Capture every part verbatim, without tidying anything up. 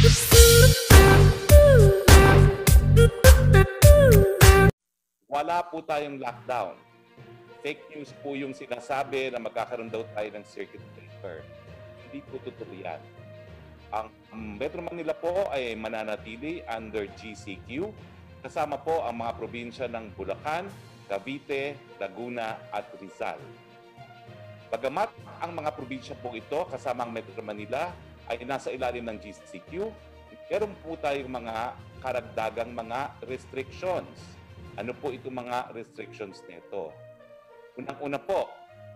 Wala po tayong lockdown. Fake news po yung sinasabi na magkakaroon daw tayo ng circuit breaker. Hindi po totoo yan. Ang Metro Manila po ay mananatili under G C Q, kasama po ang mga probinsya ng Bulacan, Cavite, Laguna at Rizal. Bagamat ang mga probinsya po ito kasama ang Metro Manila ay nasa ilalim ng G C Q, meron po tayong mga karagdagang mga restrictions. Ano po itong mga restrictions nito? Unang-una po,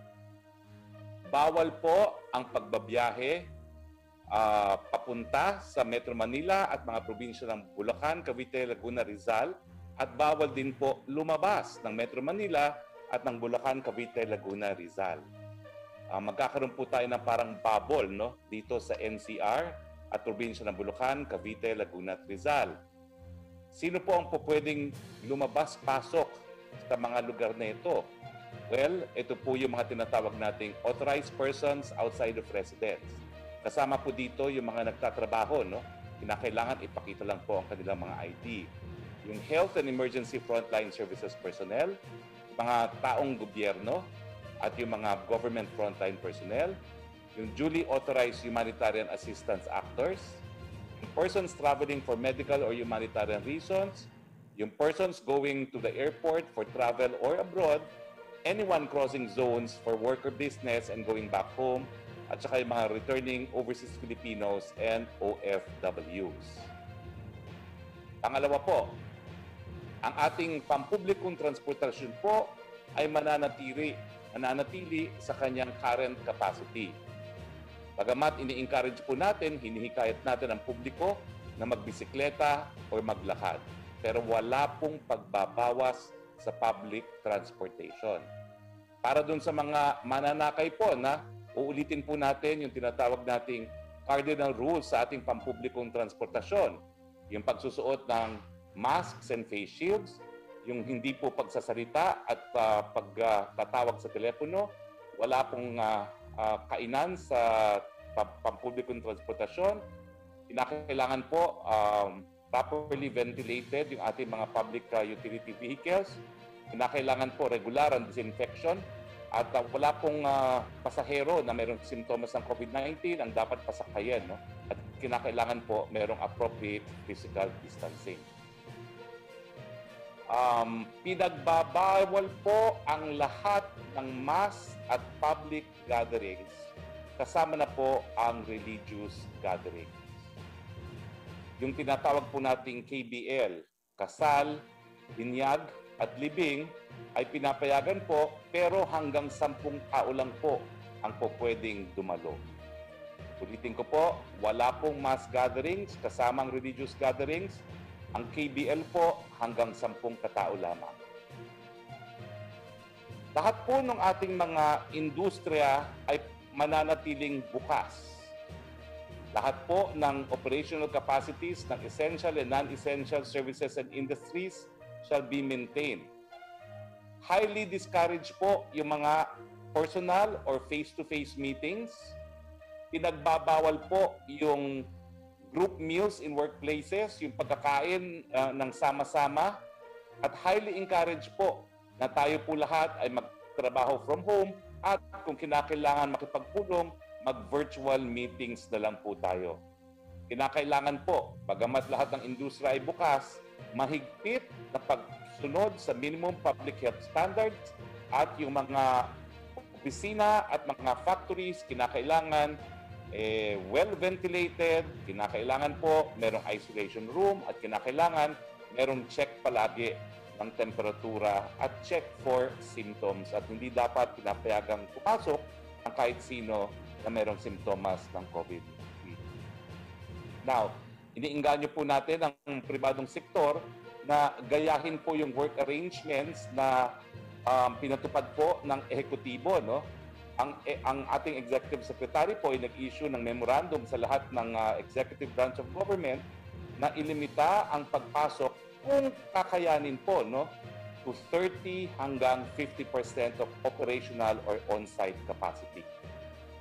bawal po ang pagbabiyahe uh, papunta sa Metro Manila at mga probinsya ng Bulacan, Cavite, Laguna, Rizal, at bawal din po lumabas ng Metro Manila at ng Bulacan, Cavite, Laguna, Rizal. Uh, magkakaroon po tayo ng parang bubble, no? Dito sa N C R at probinsya ng Bulacan, Cavite, Laguna at Rizal. Sino po ang po pwedeng lumabas-pasok sa mga lugar na ito? Well, ito po yung mga tinatawag nating authorized persons outside of residence. Kasama po dito yung mga nagtatrabaho, no? Kinakailangan ipakita lang po ang kanilang mga I D. Yung Health and Emergency Frontline Services personnel, mga taong gobyerno, at yung mga government frontline personnel, yung duly authorized humanitarian assistance actors, yung persons traveling for medical or humanitarian reasons, yung persons going to the airport for travel or abroad, anyone crossing zones for work or business and going back home, at saka yung mga returning overseas Filipinos and O F Ws. Pangalawa po, ang ating pampublikong transportasyon po ay mananatili, mananatili sa kanyang current capacity. Bagamat ini-encourage po natin, hinihikayat natin ang publiko na magbisikleta o maglakad. Pero wala pong pagbabawas sa public transportation. Para dun sa mga mananakay po na uulitin po natin yung tinatawag nating cardinal rules sa ating pampublikong transportasyon. Yung pagsusuot ng masks and face shields, yung hindi po pagsasalita at uh, pagtatawag uh, sa telepono, wala pong uh, uh, kainan sa pampublikong transportasyon. Kinakailangan po um, properly ventilated yung ating mga public uh, utility vehicles. Kinakailangan po regular ang disinfection. At uh, wala pong uh, pasahero na mayroong simptomas ng COVID nineteen ang dapat pasakayan. No? At kinakailangan po mayroong appropriate physical distancing. Um, pinagbabawal po ang lahat ng mass at public gatherings. Kasama na po ang religious gatherings. Yung tinatawag po nating K B L, kasal, binyag, at libing ay pinapayagan po pero hanggang sampung tao lang po ang po pwedeng dumalo. Ulitin ko po, wala pong mass gatherings kasama ang religious gatherings. Ang K B L po hanggang sampung katao lamang. Lahat po ng ating mga industriya ay mananatiling bukas. Lahat po ng operational capacities ng essential and non-essential services and industries shall be maintained. Highly discouraged po yung mga personal or face-to-face meetings. Pinagbabawal po yung group meals in workplaces, yung pagkakain uh, ng sama-sama. At highly encouraged po na tayo po lahat ay magtrabaho from home at kung kinakailangan makipagpulong, mag-virtual meetings na lang po tayo. Kinakailangan po, bagamat lahat ng industriya ay bukas, mahigpit na pagsunod sa minimum public health standards at yung mga opisina at mga factories kinakailangan eh, well-ventilated, kinakailangan po merong isolation room at kinakailangan merong check palagi ng temperatura at check for symptoms at hindi dapat pinapayagang pumasok ang kahit sino na merong simptomas ng COVID nineteen. Now, iniinganyo po natin ang pribadong sektor na gayahin po yung work arrangements na um, pinatupad po ng ehekutibo, no? Ang, eh, ang ating executive secretary po ay nag-issue ng memorandum sa lahat ng uh, executive branch of government na ilimita ang pagpasok kung kakayanin po, no, to thirty hanggang fifty percent of operational or on-site capacity.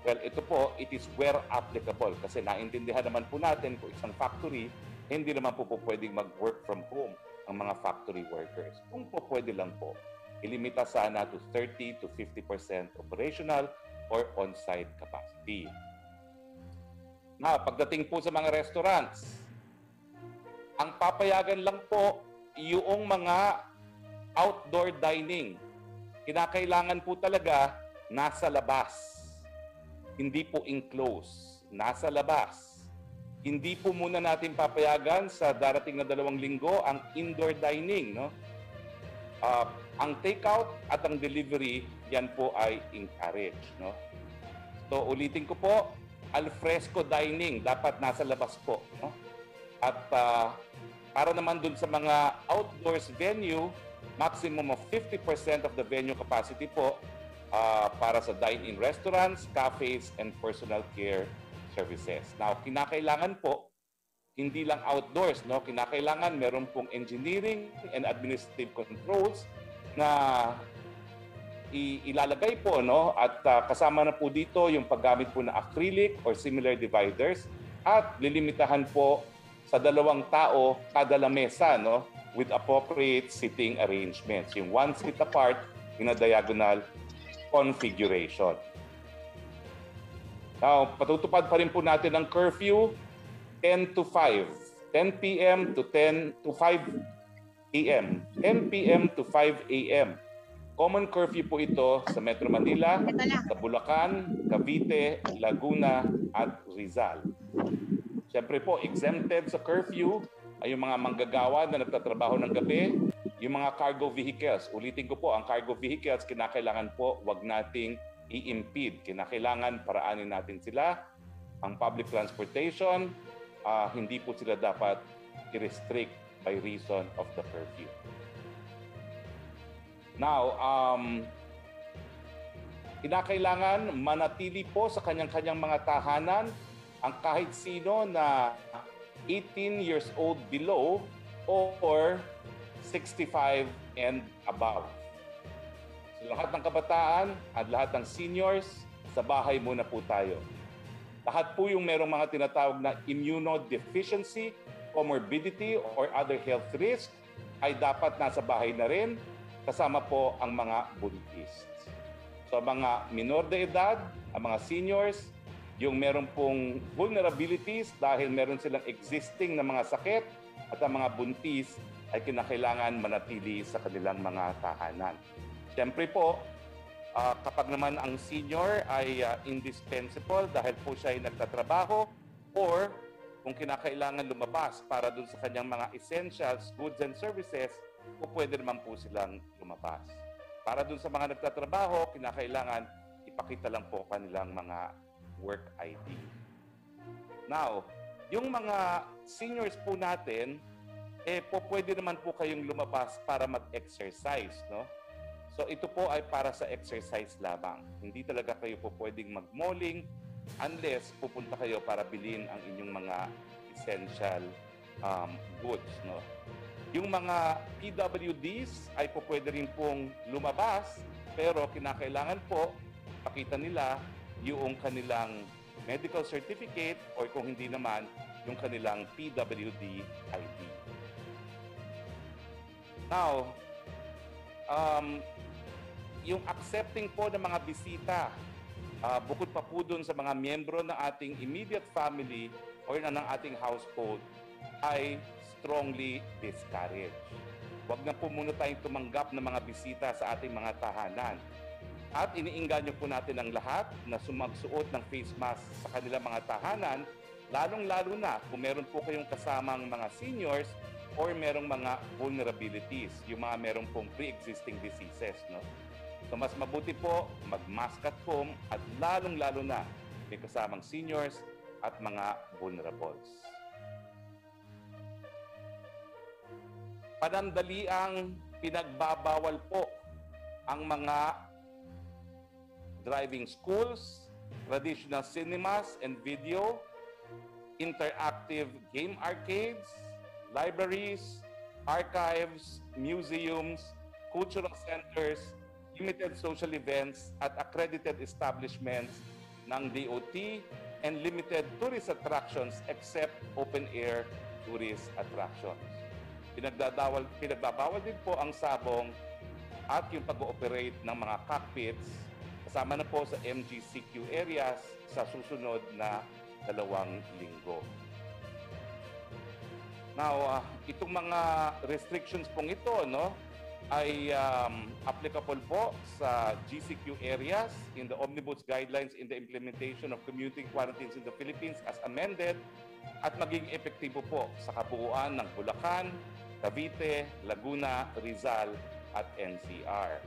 Well, ito po, it is where applicable. Kasi naintindihan naman po natin kung isang factory, hindi naman po po pwedeng mag-work from home ang mga factory workers. Kung po pwede lang po, ilimita sana to thirty to fifty percent operational or on-site capacity. Now, pagdating po sa mga restaurants, ang papayagan lang po yung mga outdoor dining. Kinakailangan po talaga nasa labas. Hindi po enclosed. Nasa labas. Hindi po muna natin papayagan sa darating na dalawang linggo ang indoor dining. No? Uh, ang takeout at ang delivery, yan po ay encouraged. No? So ulitin ko po, alfresco dining, dapat nasa labas po. No? At uh, para naman dun sa mga outdoors venue, maximum of fifty percent of the venue capacity po uh, para sa dine-in restaurants, cafes, and personal care services. Now, kinakailangan po, hindi lang outdoors, no? Kinakailangan meron pong engineering and administrative controls na ilalagay po, no? At uh, kasama na po dito yung paggamit po ng acrylic or similar dividers at lilimitahan po sa dalawang tao kada lamesa, no? With appropriate sitting arrangements. Yung one seat apart in a diagonal configuration. Now, patutupad pa rin po natin ang curfew ten to five. ten p m to ten to five a m ten p m to five a m Common curfew po ito sa Metro Manila, sa Bulacan, Cavite, Laguna, at Rizal. Siyempre po, exempted sa curfew ay yung mga manggagawa na nagtatrabaho ng gabi, yung mga cargo vehicles. Ulitin ko po, ang cargo vehicles, kinakailangan po wag nating i-impede. Kinakailangan paraanin natin sila. Ang public transportation, uh, hindi po sila dapat i-restrict by reason of the curfew. Now, um, kinakailangan manatili po sa kanyang-kanyang mga tahanan ang kahit sino na eighteen years old below or sixty-five and above. So, lahat ng kabataan at lahat ng seniors, sa bahay muna po tayo. Lahat po yung merong mga tinatawag na immunodeficiency, comorbidity, or other health risk ay dapat nasa bahay na rin, kasama po ang mga buntis. So mga minor de edad, ang mga seniors, yung meron pong vulnerabilities dahil meron silang existing na mga sakit at ang mga buntis ay kinakailangan manatili sa kanilang mga tahanan. Siyempre po, uh, kapag naman ang senior ay uh, indispensable dahil po siya ay nagtatrabaho or kung kinakailangan lumabas para dun sa kanyang mga essentials, goods and services, o pwede naman po silang lumabas. Para dun sa mga nagtatrabaho, kinakailangan ipakita lang po kanilang mga work I D. Now, yung mga seniors po natin, eh po pwede naman po kayong lumabas para mag-exercise, no? So ito po ay para sa exercise lamang. Hindi talaga kayo po pwedeng mag-malling unless pupunta kayo para bilhin ang inyong mga essential um, goods, no? Yung mga P W Ds ay po pwede rin pong lumabas, pero kinakailangan po pakita nila yung kanilang medical certificate or kung hindi naman, yung kanilang P W D I D. Now, um, yung accepting po ng mga bisita, uh, bukod pa po dun sa mga miyembro ng ating immediate family or na ng ating household, ay strongly discouraged. Huwag na po muna tayong tumanggap ng mga bisita sa ating mga tahanan. At iniinganyo po natin ang lahat na sumagsuot ng face mask sa kanilang mga tahanan, lalong-lalo na kung meron po kayong kasamang mga seniors or merong mga vulnerabilities, yung mga merong pong pre-existing diseases. No? So mas mabuti po mag-mask at home at lalong-lalo na may kasamang seniors at mga vulnerables. Panandaliang pinagbabawal po ang mga driving schools, traditional cinemas and video, interactive game arcades, libraries, archives, museums, cultural centers, limited social events at accredited establishments ng D O T and limited tourist attractions except open-air tourist attractions. Pinagdadawal, pinagbabawal din po ang sabong at yung pag-ooperate ng mga cockpits kasama na po sa M G C Q areas sa susunod na dalawang linggo. Now, uh, itong mga restrictions pong ito, no, ay um, applicable po sa G C Q areas in the Omnibus Guidelines in the Implementation of Community Quarantines in the Philippines as amended at maging epektibo po sa kabuuan ng Bulacan, Cavite, Laguna, Rizal at N C R.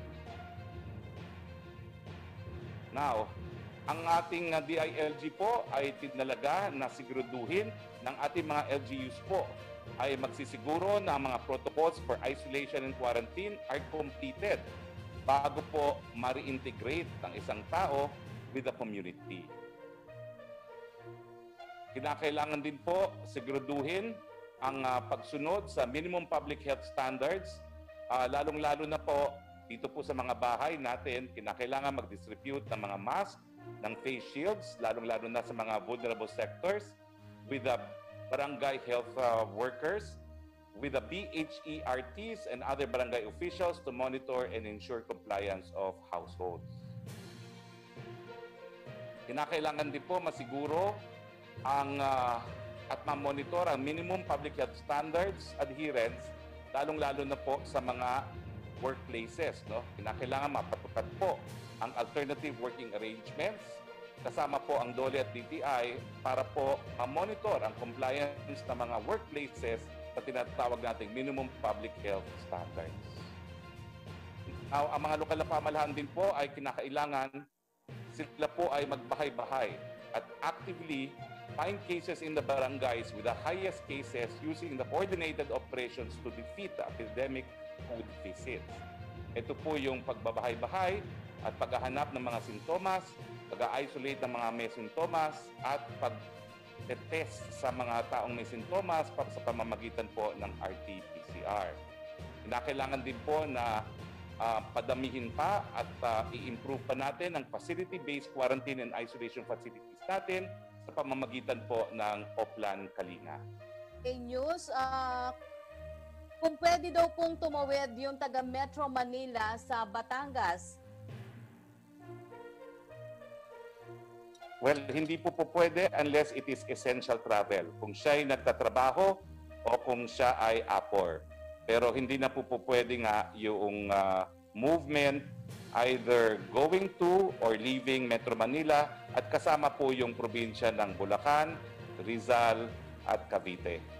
Now, ang ating uh, D I L G po ay tinalaga na siguraduhin ng ating mga L G Us po ay magsisiguro na ang mga protocols for isolation and quarantine are completed bago po ma-reintegrate ang isang tao with the community. Kinakailangan din po siguraduhin ang uh, pagsunod sa minimum public health standards, uh, lalong-lalo na po dito po sa mga bahay natin, kinakailangan mag-distribute ng mga mask, ng face shields, lalong-lalo na sa mga vulnerable sectors, with the barangay health uh, workers, with the B H E R Ts and other barangay officials to monitor and ensure compliance of households. Kinakailangan din po masiguro ang uh, at ma-monitor ang minimum public health standards adherence, lalong-lalo na po sa mga workplaces. No? Kinakailangan mapatupad po ang alternative working arrangements, kasama po ang D O L E at D T I para po ma-monitor ang compliance ng mga workplaces sa tinatawag nating minimum public health standards. Now, ang mga lokal na pamahalaan din po ay kinakailangan sila po ay magbahay-bahay at actively find cases in the barangays with the highest cases using the coordinated operations to defeat the epidemic food visits. Ito po yung pagbabahay-bahay at paghahanap ng mga sintomas, pag-isolate ng mga may sintomas at pag-test sa mga taong may sintomas para sa pamamagitan po ng R T P C R. Kinakailangan din po na uh, padamihin pa at uh, i-improve pa natin ang facility-based quarantine and isolation facilities natin sa pamamagitan po ng Oplan Kalinga. Okay, news, uh, kung pwede daw pong tumawid yung taga Metro Manila sa Batangas. Well, hindi po po pwede unless it is essential travel. Kung siya ay nagtatrabaho o kung siya ay apor. Pero hindi na po po pwede nga yung uh, movement either going to or leaving Metro Manila at kasama po yung probinsya ng Bulacan, Rizal at Cavite.